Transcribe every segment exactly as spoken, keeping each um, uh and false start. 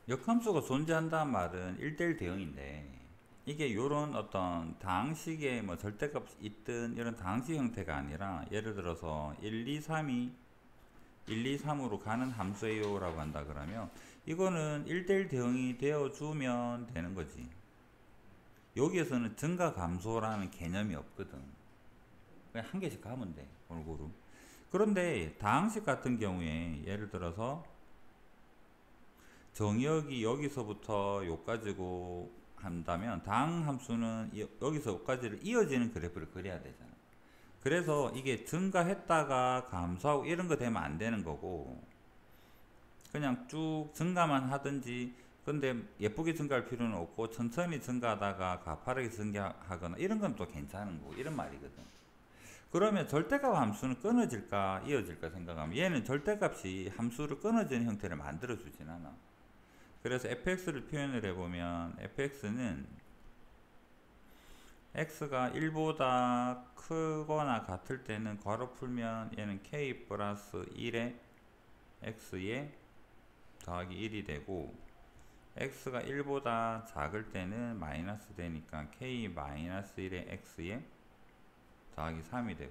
역함수가 존재한다는 말은 일 대일 대응인데, 이게 요런 어떤 다항식의 뭐 절대값 있든 이런 다항식 형태가 아니라, 예를 들어서 일, 이, 삼이 일, 이, 삼으로 가는 함수예요 라고 한다 그러면 이거는 일 대일 대응이 되어주면 되는 거지. 여기에서는 증가 감소라는 개념이 없거든. 그냥 한 개씩 가면 돼, 골고루. 그런데 다항식 같은 경우에 예를 들어서 정의역이 여기서부터 요까지고 한다면 다항 함수는 여기서 여기까지를 이어지는 그래프를 그려야 되잖아. 그래서 이게 증가했다가 감소하고 이런 거 되면 안 되는 거고, 그냥 쭉 증가만 하든지, 근데 예쁘게 증가할 필요는 없고 천천히 증가하다가 가파르게 증가하거나 이런 건 또 괜찮은 거고, 이런 말이거든. 그러면 절대값 함수는 끊어질까 이어질까 생각하면 얘는 절대값이 함수를 끊어지는 형태를 만들어 주진 않아. 그래서 에프엑스를 표현을 해보면 에프엑스는 x가 일보다 크거나 같을 때는 괄호 풀면 얘는 k 플러스 일에 x에 더하기 일이 되고, x가 일보다 작을 때는 마이너스 되니까 k 마이너스 일에 x에 더하기 삼이 되고,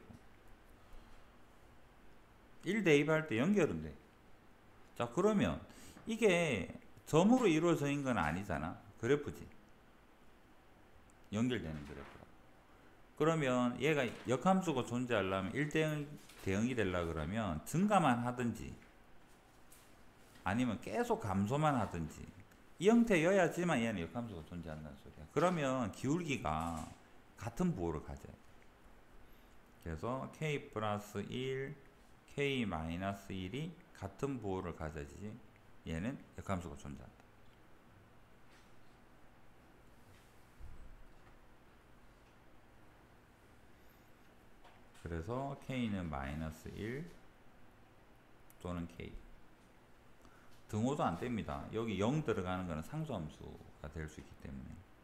일 대입할 때 연결은 돼. 자, 그러면 이게 점으로 이루어진 건 아니잖아. 그래프지. 연결되는 그래프가. 그러면 얘가 역함수가 존재하려면 일 대응, 대응이 되려고 그러면 증가만 하든지 아니면 계속 감소만 하든지 이 형태여야지만 얘는 역함수가 존재한다는 소리야. 그러면 기울기가 같은 부호를 가져야 돼. 그래서 k 플러스 일, k 마이너스 일이 같은 부호를 가져야지 얘는 역함수가 존재한다. 그래서 k는 마이너스 일 또는 k. 등호도 안 됩니다. 여기 영 들어가는 거는 상수함수가 될 수 있기 때문에.